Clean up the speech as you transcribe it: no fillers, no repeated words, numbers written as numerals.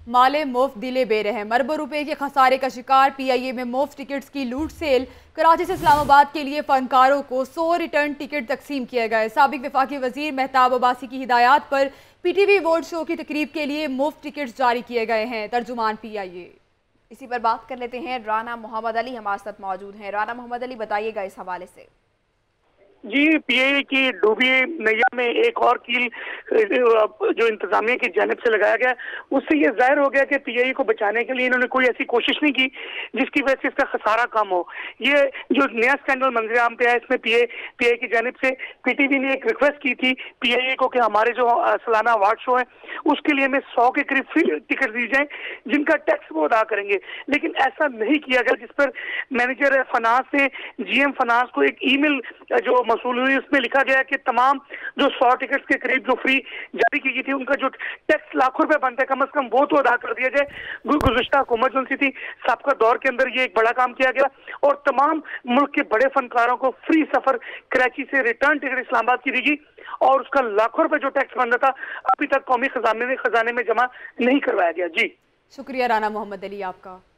माले मुफ्त दिले बेरहम। अरबों रुपए के खसारे का शिकार PIA में मुफ्त टिकट्स की लूट सेल। कराची से इस्लामाबाद के लिए फनकारों को 100 रिटर्न टिकट तकसीम किए गए। साबिक वफाकी वजीर महताब अब्बासी की हिदायत पर PTV वोट शो की तकरीब के लिए मुफ्त टिकट्स जारी किए गए हैं। तर्जुमान PIA। इसी पर बात कर लेते हैं, राना मोहम्मद अली हमारे साथ मौजूद हैं। राना मोहम्मद अली, बताइएगा इस हवाले से। जी, PIA की डूबी नैया में एक और कील जो इंतजामिया की जानिब से लगाया गया, उससे ये जाहिर हो गया कि PIA को बचाने के लिए इन्होंने कोई ऐसी कोशिश नहीं की जिसकी वजह से इसका खसारा कम हो। ये जो नया स्कैंडल मंजर आम पे आया, इसमें PIA की जानिब से PTV ने एक रिक्वेस्ट की थी PIA को कि हमारे जो सालाना अवार्ड शो है उसके लिए हमें 100 के करीब टिकट दी जाए जिनका टैक्स वो अदा करेंगे, लेकिन ऐसा नहीं किया गया, जिस पर मैनेजर फनास ने GM फनास को एक ईमेल जो मसूल हुई उसमें लिखा गया कि तमाम जो 100 टिकट्स के करीब जो फ्री जारी की गई थी उनका जो टैक्स लाखों रुपए बनता है कम से कम वो तो अदा कर दिया जाए। गुज़िश्ता हुकूमत जो थी सबका दौर के अंदर ये एक बड़ा काम किया गया और तमाम मुल्क के बड़े फनकारों को फ्री सफर कराची से रिटर्न टिकट इस्लामाबाद की दी गई और उसका लाखों रुपए जो टैक्स बनता था अभी तक कौमी खजाने में जमा नहीं करवाया गया। जी शुक्रिया राना मोहम्मद अली आपका।